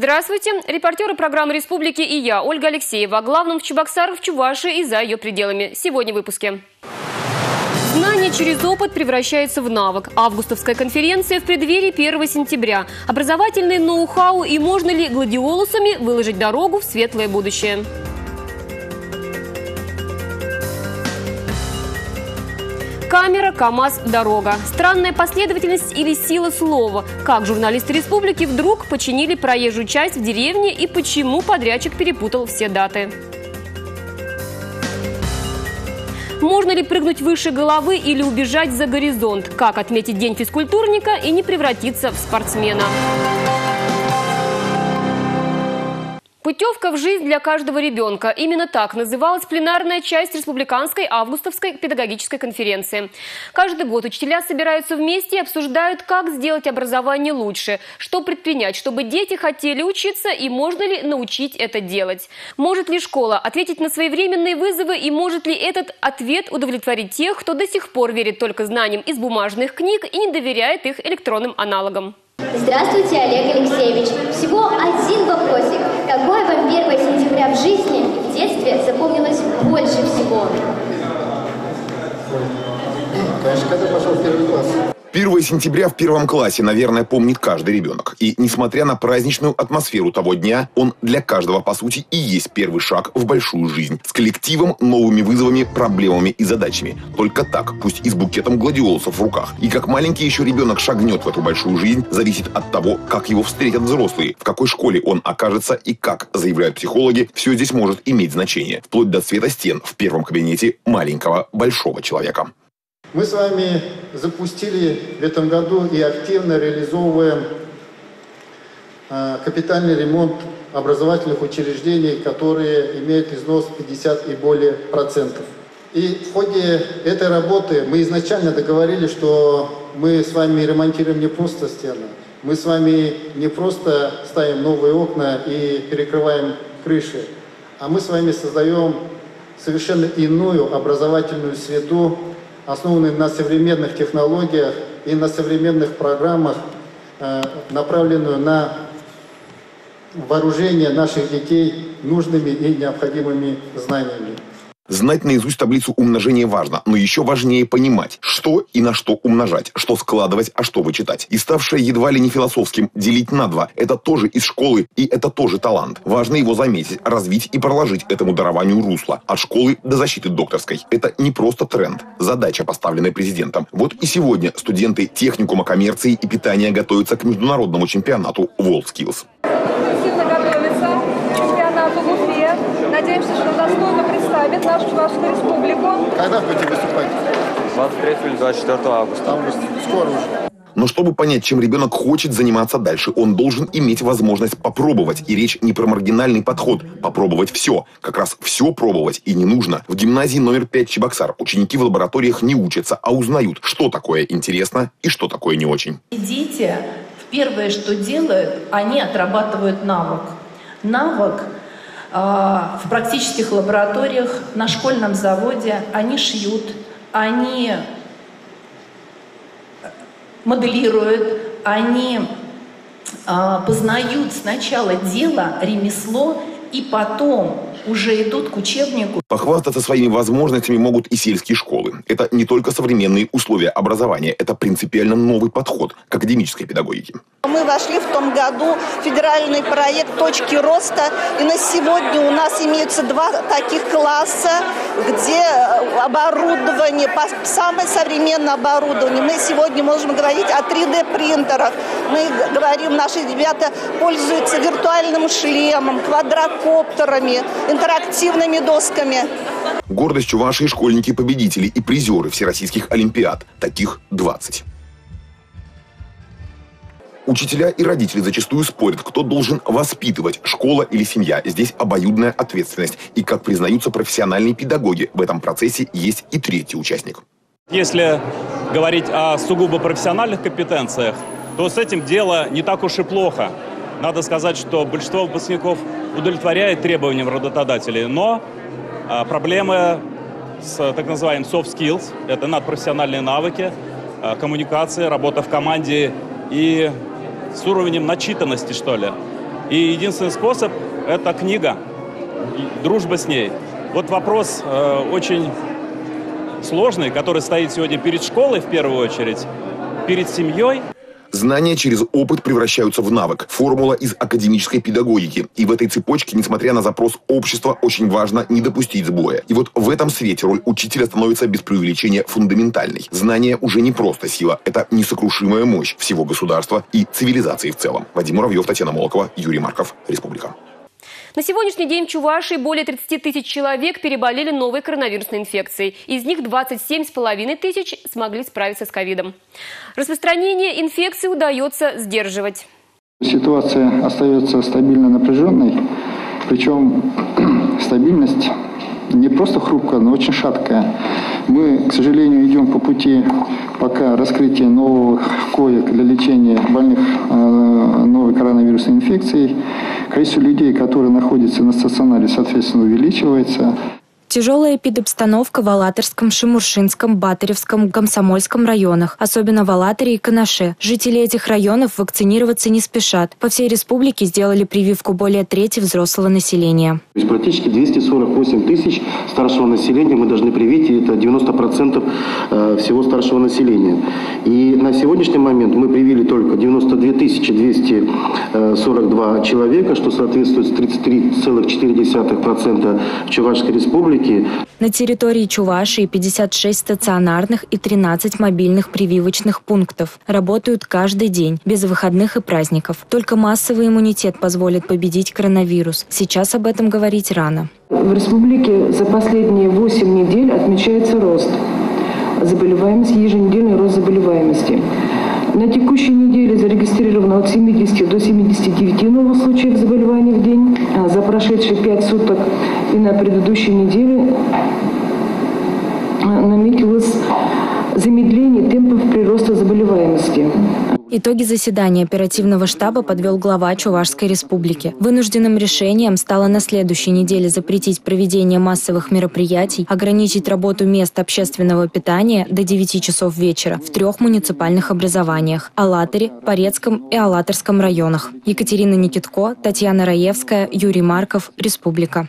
Здравствуйте. Репортеры программы «Республики» и я, Ольга Алексеева. О главном в Чебоксарах, в Чувашии и за ее пределами. Сегодня в выпуске. Знание через опыт превращается в навык. Августовская конференция в преддверии 1 сентября. Образовательные ноу-хау и можно ли гладиолусами выложить дорогу в светлое будущее. Камера, КамАЗ, дорога. Странная последовательность или сила слова. Как журналисты «Республики» вдруг починили проезжую часть в деревне и почему подрядчик перепутал все даты. Можно ли прыгнуть выше головы или убежать за горизонт? Как отметить день физкультурника и не превратиться в спортсмена? Путевка в жизнь для каждого ребенка. Именно так называлась пленарная часть Республиканской августовской педагогической конференции. Каждый год учителя собираются вместе и обсуждают, как сделать образование лучше, что предпринять, чтобы дети хотели учиться и можно ли научить это делать. Может ли школа ответить на своевременные вызовы и может ли этот ответ удовлетворить тех, кто до сих пор верит только знаниям из бумажных книг и не доверяет их электронным аналогам? Здравствуйте, Олег Алексеевич. Всего один вопросик. Какое вам 1 сентября в жизни и в детстве запомнилось больше всего? Конечно, когда пошел в 1 класс. 1 сентября в 1 классе, наверное, помнит каждый ребенок. И несмотря на праздничную атмосферу того дня, он для каждого, по сути, и есть первый шаг в большую жизнь. С коллективом, новыми вызовами, проблемами и задачами. Только так, пусть и с букетом гладиолусов в руках. И как маленький еще ребенок шагнет в эту большую жизнь, зависит от того, как его встретят взрослые, в какой школе он окажется и как, заявляют психологи, все здесь может иметь значение. Вплоть до цвета стен в первом кабинете маленького большого человека. Мы с вами запустили в этом году и активно реализовываем капитальный ремонт образовательных учреждений, которые имеют износ 50 и более процентов. И в ходе этой работы мы изначально договорились, что мы с вами ремонтируем не просто стены, мы с вами не просто ставим новые окна и перекрываем крыши, а мы с вами создаем совершенно иную образовательную среду, основанные на современных технологиях и на современных программах, направленную на вооружение наших детей нужными и необходимыми знаниями. Знать наизусть таблицу умножения важно, но еще важнее понимать, что и на что умножать, что складывать, а что вычитать. И ставшее едва ли не философским делить на два – это тоже из школы, и это тоже талант. Важно его заметить, развить и проложить этому дарованию русло. От школы до защиты докторской. Это не просто тренд. Задача, поставленная президентом. Вот и сегодня студенты техникума коммерции и питания готовятся к международному чемпионату WorldSkills. Надеемся, что достойно представит нашу Чувашскую республику. Когда будете выступать? 23 или 24 августа. Скоро уже. Но чтобы понять, чем ребенок хочет заниматься дальше, он должен иметь возможность попробовать. И речь не про маргинальный подход. Попробовать все. Как раз все пробовать и не нужно. В гимназии номер 5 Чебоксар ученики в лабораториях не учатся, а узнают, что такое интересно и что такое не очень. Дети первое, что делают, они отрабатывают навык. Навык в практических лабораториях, на школьном заводе они шьют, они моделируют, они познают сначала дело, ремесло, и потом уже идут к учебнику. Похвастаться своими возможностями могут и сельские школы. Это не только современные условия образования, это принципиально новый подход к академической педагогике. Мы вошли в том году в федеральный проект «Точки роста», и на сегодня у нас имеются 2 таких класса, где оборудование, самое современное оборудование. Мы сегодня можем говорить о 3D-принтерах. Мы говорим, наши ребята пользуются виртуальным шлемом, квадрокоптерами, интерактивными досками. Гордость Чувашии — школьники-победители и призеры всероссийских олимпиад. Таких 20. Учителя и родители зачастую спорят, кто должен воспитывать, школа или семья. Здесь обоюдная ответственность. И, как признаются профессиональные педагоги, в этом процессе есть и третий участник. Если говорить о сугубо профессиональных компетенциях, то с этим дело не так уж и плохо. Надо сказать, что большинство выпускников удовлетворяет требованиям работодателей, но проблемы с так называемым soft skills, это надпрофессиональные навыки, коммуникация, работа в команде и с уровнем начитанности, что ли. И единственный способ – это книга, дружба с ней. Вот вопрос очень сложный, который стоит сегодня перед школой в первую очередь, перед семьей. Знания через опыт превращаются в навык. Формула из академической педагогики. И в этой цепочке, несмотря на запрос общества, очень важно не допустить сбоя. И вот в этом свете роль учителя становится без преувеличения фундаментальной. Знание уже не просто сила. Это несокрушимая мощь всего государства и цивилизации в целом. Вадим Муравьев, Татьяна Молокова, Юрий Марков. Республика. На сегодняшний день в Чувашии более 30 тысяч человек переболели новой коронавирусной инфекцией. Из них 27,5 тысяч смогли справиться с ковидом. Распространение инфекции удается сдерживать. Ситуация остается стабильно напряженной, причем стабильность не просто хрупкая, но очень шаткая. Мы, к сожалению, идем по пути пока раскрытия новых коек для лечения больных новой коронавирусной инфекцией. Количество людей, которые находятся на стационаре, соответственно, увеличивается. Тяжелая эпидобстановка в Алатырском, Шимуршинском, Батыревском, Комсомольском районах, особенно в Алатыре и Канаше. Жители этих районов вакцинироваться не спешат. По всей республике сделали прививку более трети взрослого населения. Практически 248 тысяч старшего населения мы должны привить, и это 90% всего старшего населения. И на сегодняшний момент мы привили только 92 242 человека, что соответствует 33,4% в Чувашской республике. На территории Чувашии 56 стационарных и 13 мобильных прививочных пунктов. Работают каждый день, без выходных и праздников. Только массовый иммунитет позволит победить коронавирус. Сейчас об этом говорить рано. В республике за последние 8 недель отмечается рост заболеваемости, еженедельный рост заболеваемости. На текущей неделе зарегистрировано от 70 до 79 новых случаев заболеваний в день. А за прошедшие 5 суток и на предыдущей неделе наметилось замедление темпов прироста заболеваемости. Итоги заседания оперативного штаба подвел глава Чувашской республики. Вынужденным решением стало на следующей неделе запретить проведение массовых мероприятий, ограничить работу мест общественного питания до 9 часов вечера в 3 муниципальных образованиях – Алатыре, Порецком и Алатырском районах. Екатерина Никитко, Татьяна Раевская, Юрий Марков, Республика.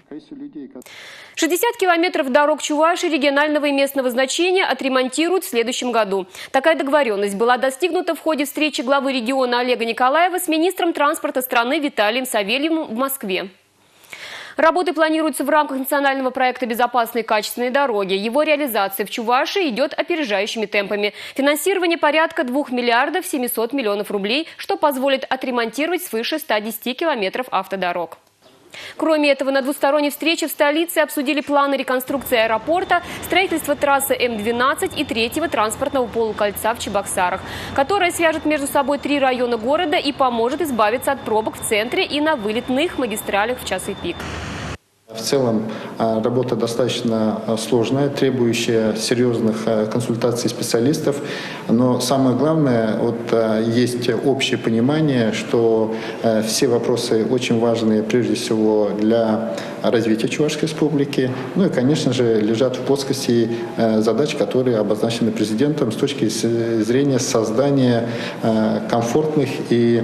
60 километров дорог Чувашии регионального и местного значения отремонтируют в следующем году. Такая договоренность была достигнута в ходе встречи главы региона Олега Николаева с министром транспорта страны Виталием Савельевым в Москве. Работы планируются в рамках национального проекта «Безопасные и качественные дороги». Его реализация в Чувашии идет опережающими темпами. Финансирование порядка 2 миллиардов 700 миллионов рублей, что позволит отремонтировать свыше 110 километров автодорог. Кроме этого, на двусторонней встрече в столице обсудили планы реконструкции аэропорта, строительства трассы М-12 и 3-го транспортного полукольца в Чебоксарах, которая свяжет между собой 3 района города и поможет избавиться от пробок в центре и на вылетных магистралях в часы пик. В целом работа достаточно сложная, требующая серьезных консультаций специалистов. Но самое главное, есть общее понимание, что все вопросы очень важны прежде всего для развития Чувашской республики. Ну и, конечно же, лежат в плоскости задач, которые обозначены президентом с точки зрения создания комфортных и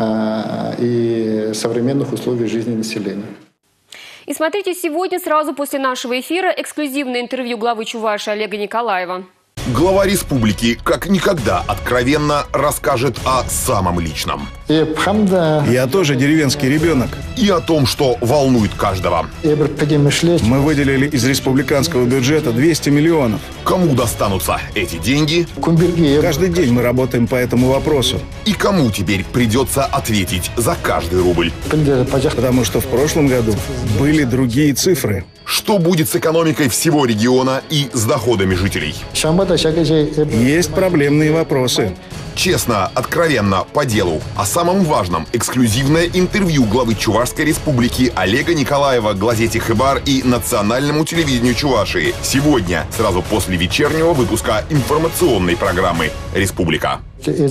современных условий жизни населения. И смотрите сегодня, сразу после нашего эфира, эксклюзивное интервью главы Чувашии Олега Николаева. Глава республики как никогда откровенно расскажет о самом личном. Я тоже деревенский ребенок. И о том, что волнует каждого. Мы выделили из республиканского бюджета 200 миллионов. Кому достанутся эти деньги? Каждый день мы работаем по этому вопросу. И кому теперь придется ответить за каждый рубль? Потому что в прошлом году были другие цифры. Что будет с экономикой всего региона и с доходами жителей? Есть проблемные вопросы. Честно, откровенно, по делу. О самом важном – эксклюзивное интервью главы Чувашской республики Олега Николаева газете «Хыбар» и национальному телевидению Чувашии. Сегодня, сразу после вечернего выпуска информационной программы «Республика».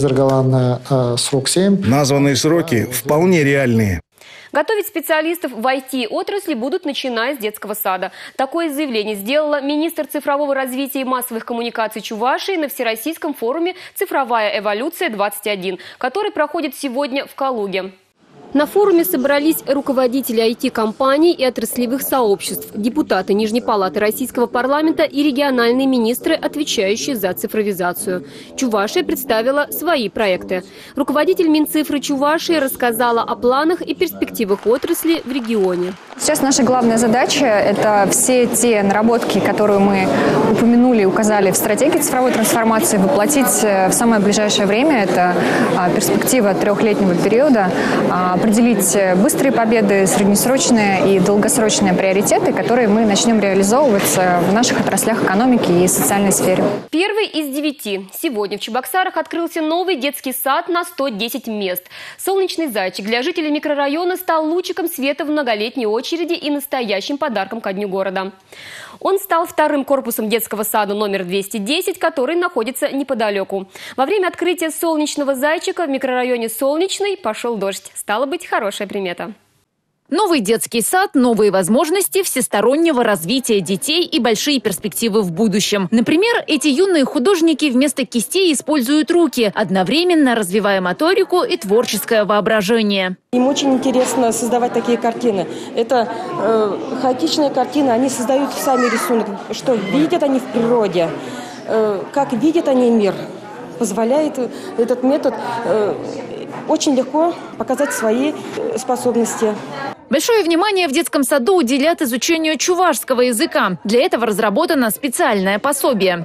Названные сроки вполне реальные. Готовить специалистов в IT-отрасли будут, начиная с детского сада. Такое заявление сделала министр цифрового развития и массовых коммуникаций Чувашии на Всероссийском форуме «Цифровая эволюция-21», который проходит сегодня в Калуге. На форуме собрались руководители IT-компаний и отраслевых сообществ, депутаты Нижней палаты Российского парламента и региональные министры, отвечающие за цифровизацию. Чувашия представила свои проекты. Руководитель Минцифры Чувашии рассказала о планах и перспективах отрасли в регионе. Сейчас наша главная задача – это все те наработки, которые мы упомянули и указали в стратегии цифровой трансформации, воплотить в самое ближайшее время. Это перспектива 3-летнего периода. Определить быстрые победы, среднесрочные и долгосрочные приоритеты, которые мы начнем реализовывать в наших отраслях экономики и социальной сфере. Первый из 9. Сегодня в Чебоксарах открылся новый детский сад на 110 мест. «Солнечный зайчик» для жителей микрорайона стал лучиком света в многолетней очереди и настоящим подарком ко дню города. Он стал вторым корпусом детского сада номер 210, который находится неподалеку. Во время открытия «Солнечного зайчика» в микрорайоне Солнечный пошел дождь. Стало быть, хорошая примета. Новый детский сад, новые возможности всестороннего развития детей и большие перспективы в будущем. Например, эти юные художники вместо кистей используют руки, одновременно развивая моторику и творческое воображение. Им очень интересно создавать такие картины. Это хаотичные картины, они создают сами рисунок, что видят они в природе, как видят они мир. Позволяет этот метод очень легко показать свои способности. Большое внимание в детском саду уделят изучению чувашского языка. Для этого разработано специальное пособие.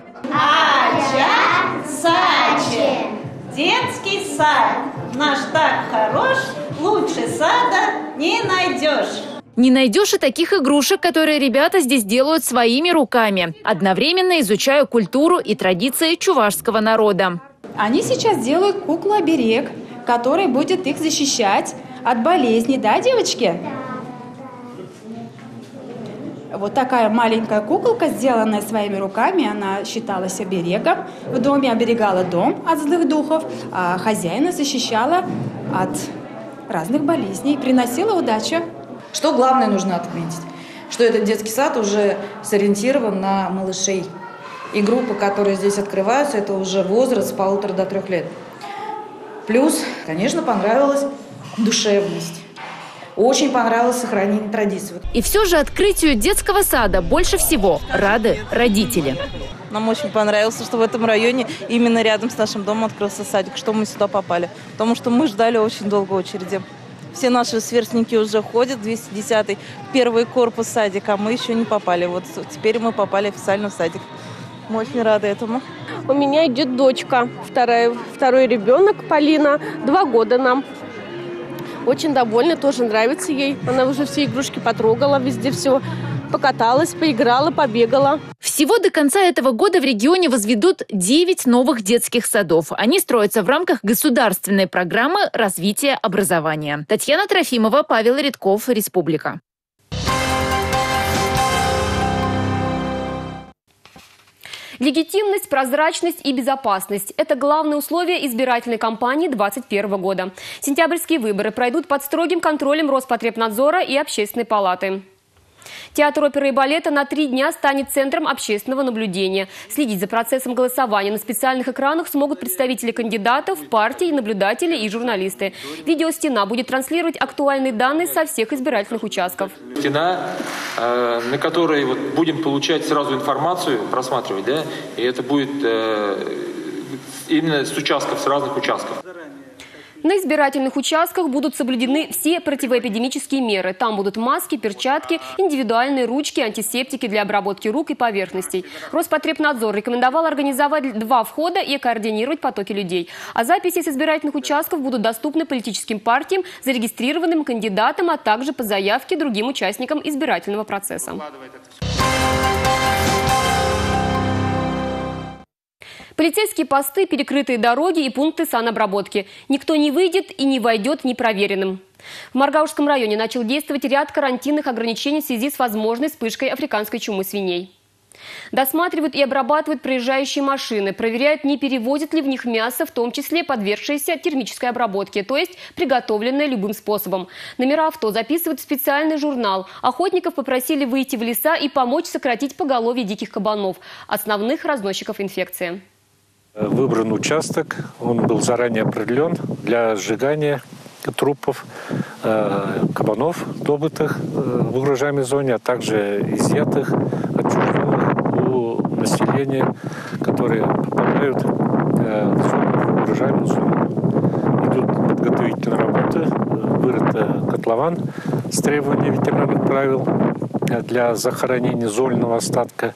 Ача-саче. Детский сад. Наш так хорош, лучше сада не найдешь. Не найдешь и таких игрушек, которые ребята здесь делают своими руками, одновременно изучая культуру и традиции чувашского народа. Они сейчас делают куклу-оберег, который будет их защищать от болезней, да, девочки? Вот такая маленькая куколка, сделанная своими руками, она считалась оберегом. В доме оберегала дом от злых духов, а хозяина защищала от разных болезней, приносила удачу. Что главное нужно отметить? Что этот детский сад уже сориентирован на малышей. И группы, которые здесь открываются, это уже возраст с 1,5 до 3 лет. Плюс, конечно, понравилась душевность. Очень понравилось сохранение традиций. И все же открытию детского сада больше всего рады родители. Нам очень понравилось, что в этом районе именно рядом с нашим домом открылся садик, что мы сюда попали. Потому что мы ждали очень долго очереди. Все наши сверстники уже ходят, 210-й, первый корпус садика, а мы еще не попали. Вот теперь мы попали официально в садик. Мы очень рады этому. У меня идет дочка, второй ребенок, Полина, 2 года нам. Очень довольна, тоже нравится ей. Она уже все игрушки потрогала, везде все покаталась, поиграла, побегала. Всего до конца этого года в регионе возведут 9 новых детских садов. Они строятся в рамках государственной программы развития образования. Татьяна Трофимова, Павел Редков, Республика. Легитимность, прозрачность и безопасность – это главные условия избирательной кампании 2021 года. Сентябрьские выборы пройдут под строгим контролем Роспотребнадзора и Общественной палаты. Театр оперы и балета на 3 дня станет центром общественного наблюдения. Следить за процессом голосования на специальных экранах смогут представители кандидатов, партий, наблюдатели и журналисты. Видеостена будет транслировать актуальные данные со всех избирательных участков. Стена, на которой будем получать сразу информацию, просматривать, да, и это будет именно с участков, с разных участков. На избирательных участках будут соблюдены все противоэпидемические меры. Там будут маски, перчатки, индивидуальные ручки, антисептики для обработки рук и поверхностей. Роспотребнадзор рекомендовал организовать 2 входа и координировать потоки людей. А записи с избирательных участков будут доступны политическим партиям, зарегистрированным кандидатам, а также по заявке другим участникам избирательного процесса. Полицейские посты, перекрытые дороги и пункты санобработки. Никто не выйдет и не войдет непроверенным. В Маргаушском районе начал действовать ряд карантинных ограничений в связи с возможной вспышкой африканской чумы свиней. Досматривают и обрабатывают проезжающие машины, проверяют, не перевозят ли в них мясо, в том числе подвергшееся термической обработке, то есть приготовленное любым способом. Номера авто записывают в специальный журнал. Охотников попросили выйти в леса и помочь сократить поголовье диких кабанов, основных разносчиков инфекции. Выбран участок, он был заранее определен для сжигания трупов, кабанов, добытых в угрожаемой зоне, а также изъятых, отчужденных у населения, которые попадают в зону, угрожаемую зону. Идут подготовительные работы, вырыт котлован с требованием ветеринарных правил для захоронения зольного остатка.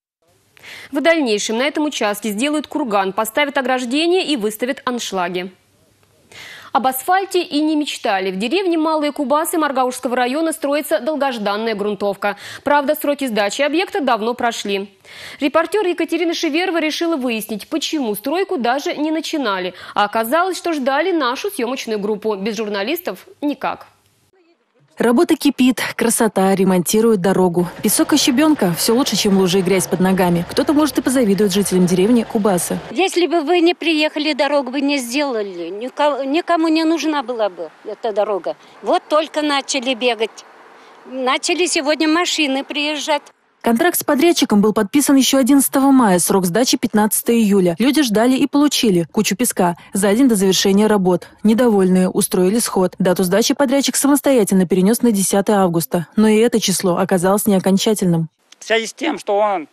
В дальнейшем на этом участке сделают курган, поставят ограждение и выставят аншлаги. Об асфальте и не мечтали. В деревне Малые Кубасы Маргаушского района строится долгожданная грунтовка. Правда, сроки сдачи объекта давно прошли. Репортер Екатерина Шеверова решила выяснить, почему стройку даже не начинали. А оказалось, что ждали нашу съемочную группу. Без журналистов никак. Работа кипит, красота, ремонтируют дорогу. Песок и щебенка – все лучше, чем лужи и грязь под ногами. Кто-то, может, и позавидует жителям деревни Кубасы. Если бы вы не приехали, дорогу бы не сделали. Никому не нужна была бы эта дорога. Вот только начали бегать. Начали сегодня машины приезжать. Контракт с подрядчиком был подписан еще 11 мая, срок сдачи 15 июля. Люди ждали и получили кучу песка за день до завершения работ. Недовольные устроили сход. Дату сдачи подрядчик самостоятельно перенес на 10 августа. Но и это число оказалось не окончательным. В связи с тем, что он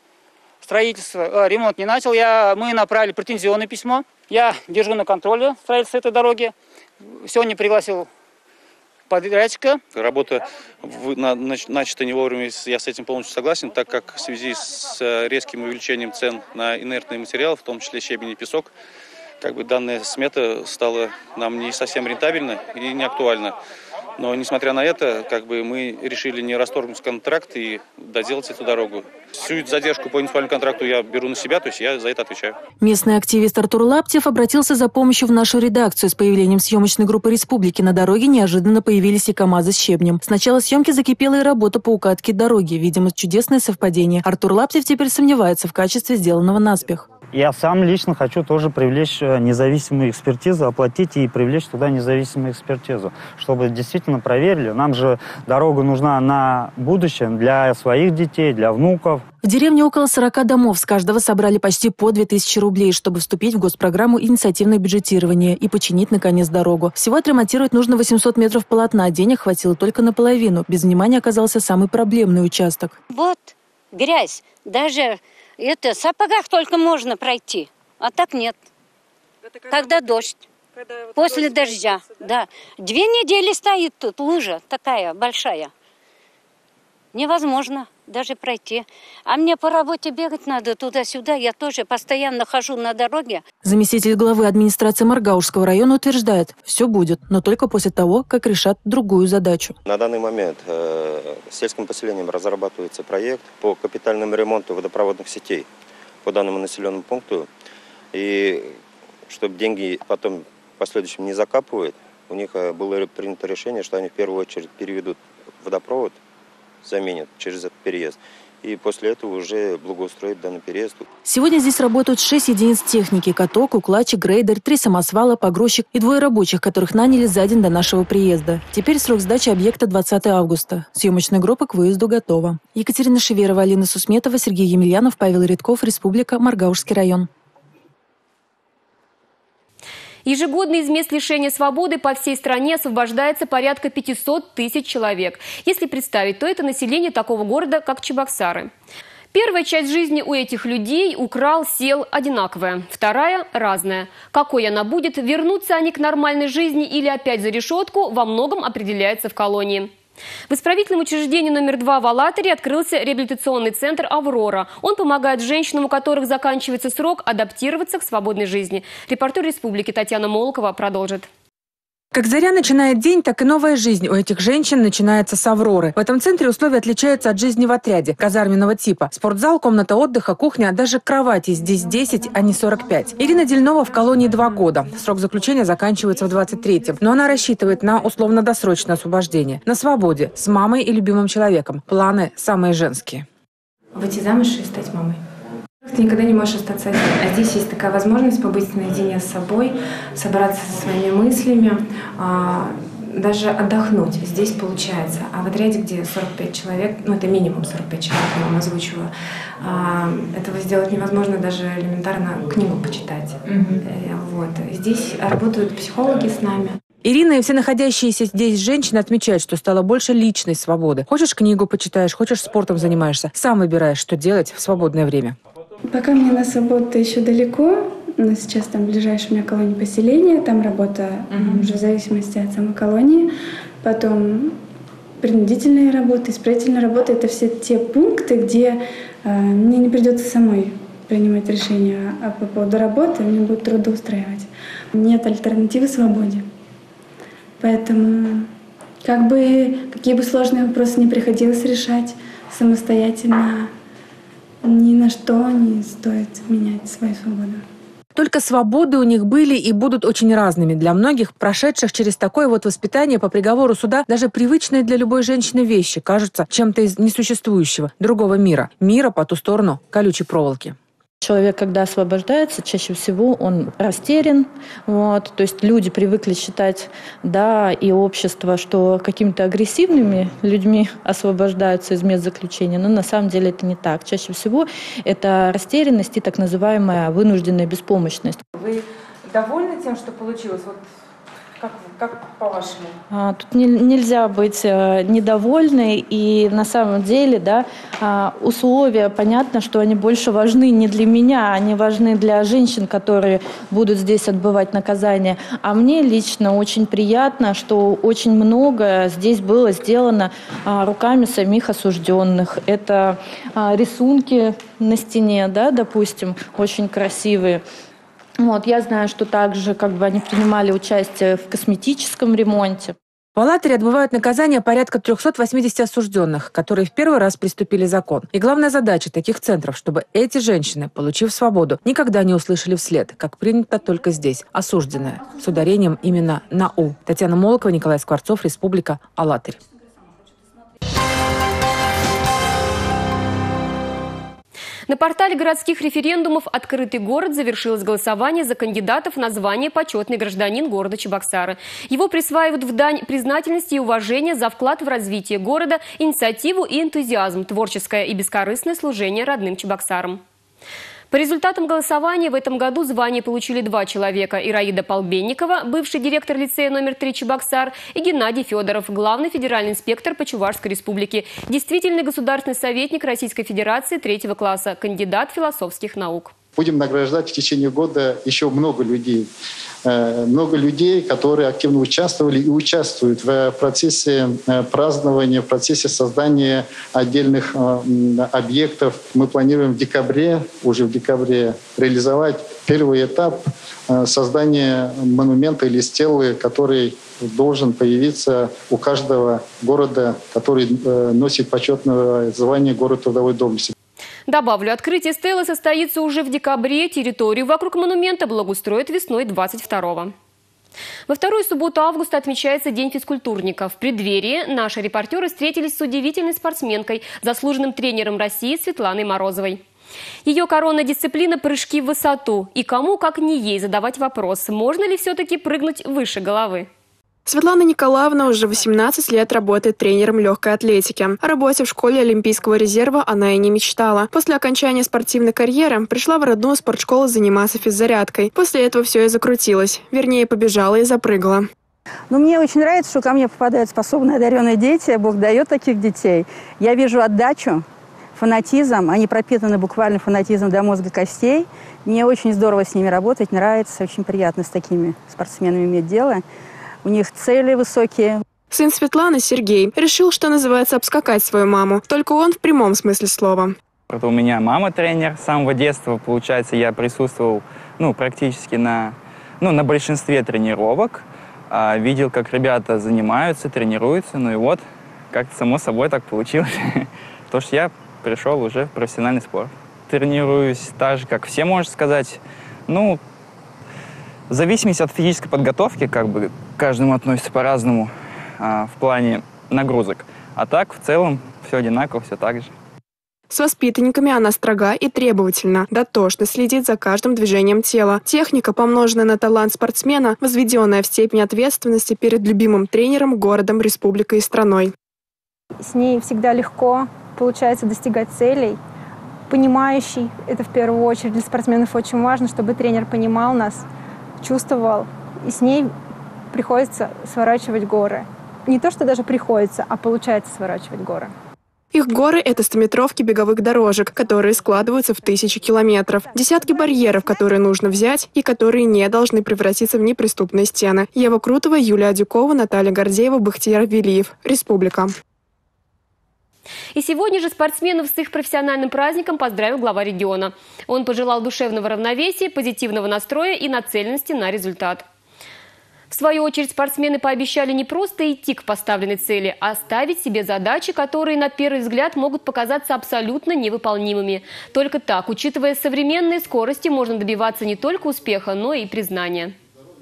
ремонт не начал, мы направили претензионное письмо. Я держу на контроле строительство этой дороги. Сегодня пригласил подрядчика. Работа начата не вовремя, я с этим полностью согласен, так как в связи с резким увеличением цен на инертные материалы, в том числе щебень и песок, данная смета стала нам не совсем рентабельна и не актуальна. Но, несмотря на это, мы решили не расторгнуть контракт и доделать эту дорогу. Всю задержку по муниципальному контракту я беру на себя, то есть я за это отвечаю. Местный активист Артур Лаптев обратился за помощью в нашу редакцию. С появлением съемочной группы «Республики» на дороге неожиданно появились и КАМАЗы с щебнем. С начала съемки закипела и работа по укатке дороги. Видимо, чудесное совпадение. Артур Лаптев теперь сомневается в качестве сделанного наспех. Я сам лично хочу тоже привлечь независимую экспертизу, оплатить и привлечь туда независимую экспертизу, чтобы действительно проверили. Нам же дорога нужна на будущее для своих детей, для внуков. В деревне около 40 домов. С каждого собрали почти по 2000 рублей, чтобы вступить в госпрограмму «Инициативное бюджетирование» и починить, наконец, дорогу. Всего отремонтировать нужно 800 метров полотна. Денег хватило только наполовину. Без внимания оказался самый проблемный участок. Вот грязь. Даже в сапогах только можно пройти, а так нет. Когда дождь. После дождя, да. 2 недели стоит тут лужа такая большая. Невозможно даже пройти. А мне по работе бегать надо туда-сюда. Я тоже постоянно хожу на дороге. Заместитель главы администрации Маргаушского района утверждает, все будет, но только после того, как решат другую задачу. На данный момент сельским поселением разрабатывается проект по капитальному ремонту водопроводных сетей по данному населенному пункту. И чтобы деньги потом в последующем не закапывают, у них было принято решение, что они в первую очередь переведут водопровод, заменят через этот переезд. И после этого уже благоустроить данный переезд. Сегодня здесь работают 6 единиц техники: каток, укладчик, грейдер, 3 самосвала, погрузчик и 2 рабочих, которых наняли за день до нашего приезда. Теперь срок сдачи объекта 20 августа. Съемочная группа к выезду готова. Екатерина Шеверова, Алина Сусметова, Сергей Емельянов, Павел Редков, Республика, Маргаушский район. Ежегодно из мест лишения свободы по всей стране освобождается порядка 500 тысяч человек. Если представить, то это население такого города, как Чебоксары. Первая часть жизни у этих людей украл, сел одинаковая, вторая – разная. Какой она будет, вернутся они к нормальной жизни или опять за решетку, во многом определяется в колонии. В исправительном учреждении номер 2 в Алатыре открылся реабилитационный центр «Аврора». Он помогает женщинам, у которых заканчивается срок, адаптироваться к свободной жизни. Репортер «Республики» Татьяна Молокова продолжит. Как заря начинает день, так и новая жизнь у этих женщин начинается с «Авроры». В этом центре условия отличаются от жизни в отряде, казарменного типа. Спортзал, комната отдыха, кухня, даже кровати здесь 10, а не 45. Ирина Дельнова в колонии 2 года. Срок заключения заканчивается в 23-м. Но она рассчитывает на условно-досрочное освобождение. На свободе, с мамой и любимым человеком. Планы самые женские. Выйти замуж и стать мамой. Ты никогда не можешь остаться один. А здесь есть такая возможность побыть наедине с собой, собраться со своими мыслями, даже отдохнуть. Здесь получается. А в отряде, где 45 человек, это минимум 45 человек, я вам озвучиваю, этого сделать невозможно, даже элементарно книгу почитать. Вот. Здесь работают психологи с нами. Ирина и все находящиеся здесь женщины отмечают, что стало больше личной свободы. Хочешь книгу почитаешь, хочешь спортом занимаешься. Сам выбираешь, что делать в свободное время. Пока мне на свободу еще далеко, но сейчас там ближайшая у меня колония поселения, там работа уже в зависимости от самой колонии. Потом принудительная работа, исправительная работа – это все те пункты, где мне не придется самой принимать решения, а по поводу работы мне будет трудоустраивать. Нет альтернативы свободе. Поэтому, какие бы сложные вопросы ни приходилось решать самостоятельно, ни на что не стоит менять свою свободу. Только свободы у них были и будут очень разными. Для многих, прошедших через такое вот воспитание по приговору суда, даже привычные для любой женщины вещи кажутся чем-то из несуществующего, другого мира. Мира по ту сторону колючей проволоки. Человек, когда освобождается, чаще всего он растерян. То есть люди привыкли считать, и общество, что какими-то агрессивными людьми освобождаются из мест заключения. Но на самом деле это не так. Чаще всего это растерянность и так называемая вынужденная беспомощность. Вы довольны тем, что получилось? Как по-вашему? Тут нельзя быть недовольной. И на самом деле, условия, понятно, что они больше важны не для меня, они важны для женщин, которые будут здесь отбывать наказание. А мне лично очень приятно, что очень много здесь было сделано руками самих осужденных. Это рисунки на стене, допустим, очень красивые. Я знаю, что также они принимали участие в косметическом ремонте. В Алатыре отбывают наказание порядка 380 осужденных, которые в первый раз приступили закон. И главная задача таких центров, чтобы эти женщины, получив свободу, никогда не услышали вслед, как принято только здесь, осужденные, с ударением именно на «у». Татьяна Молокова, Николай Скворцов, Республика Алатырь. На портале городских референдумов «Открытый город» завершилось голосование за кандидатов на звание «Почетный гражданин города Чебоксары». Его присваивают в дань признательности и уважения за вклад в развитие города, инициативу и энтузиазм, творческое и бескорыстное служение родным Чебоксарам. По результатам голосования в этом году звание получили 2 человека – Ираида Полбенникова, бывший директор лицея номер 3 Чебоксар, и Геннадий Федоров, главный федеральный инспектор по Чувашской республике, действительный государственный советник Российской Федерации 3-го класса, кандидат философских наук. Будем награждать в течение года еще много людей. Много людей, которые активно участвовали и участвуют в процессе празднования, в процессе создания отдельных объектов. Мы планируем уже в декабре, реализовать первый этап создания монумента или стелы, который должен появиться у каждого города, который носит почетное звание «Город трудовой доблести». Добавлю, открытие стелы состоится уже в декабре. Территорию вокруг монумента благоустроят весной 22-го. Во вторую субботу августа отмечается День физкультурника. В преддверии наши репортеры встретились с удивительной спортсменкой, заслуженным тренером России Светланой Морозовой. Ее коронная дисциплина – прыжки в высоту. И кому, как не ей, задавать вопрос, можно ли все-таки прыгнуть выше головы? Светлана Николаевна уже 18 лет работает тренером легкой атлетики. О работе в школе Олимпийского резерва она и не мечтала. После окончания спортивной карьеры пришла в родную спортшколу заниматься физзарядкой. После этого все и закрутилось. Вернее, побежала и запрыгала. Мне очень нравится, что ко мне попадают способные, одаренные дети. Бог дает таких детей. Я вижу отдачу, фанатизм. Они пропитаны буквально фанатизмом до мозга костей. Мне очень здорово с ними работать, нравится. Очень приятно с такими спортсменами иметь дело. У них цели высокие. Сын Светланы, Сергей, решил, что называется, обскакать свою маму. Только он в прямом смысле слова. У меня мама тренер с самого детства. Получается, я присутствовал практически на большинстве тренировок. Видел, как ребята занимаются, тренируются. И вот, как-то само собой так получилось. То, что я пришел уже в профессиональный спорт. Тренируюсь так же, как все, можно сказать. В зависимости от физической подготовки, к каждому относится по-разному в плане нагрузок. А так, в целом, все одинаково, все так же. С воспитанниками она строга и требовательна, дотошно следит за каждым движением тела. Техника, помноженная на талант спортсмена, возведенная в степень ответственности перед любимым тренером, городом, республикой и страной. С ней всегда легко получается достигать целей. Понимающий, это в первую очередь для спортсменов очень важно, чтобы тренер понимал нас, чувствовал. И с ней приходится сворачивать горы. Не то, что даже приходится, а получается сворачивать горы. Их горы – это 100-метровки беговых дорожек, которые складываются в 1000 километров. Десятки барьеров, которые нужно взять и которые не должны превратиться в неприступные стены. Ева Крутова, Юлия Адюкова, Наталья Гордеева, Бахтияр Велиев. Республика. И сегодня же спортсменов с их профессиональным праздником поздравил глава региона. Он пожелал душевного равновесия, позитивного настроя и нацеленности на результат. В свою очередь, спортсмены пообещали не просто идти к поставленной цели, а ставить себе задачи, которые на первый взгляд могут показаться абсолютно невыполнимыми. Только так, учитывая современные скорости, можно добиваться не только успеха, но и признания.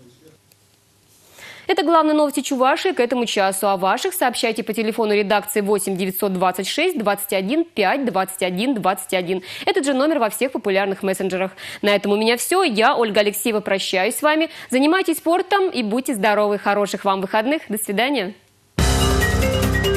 Это главные новости Чувашии к этому часу. О ваших сообщайте по телефону редакции 8 926 21 5 21 21. Этот же номер во всех популярных мессенджерах. На этом у меня все. Я, Ольга Алексеева, прощаюсь с вами. Занимайтесь спортом и будьте здоровы. Хороших вам выходных. До свидания.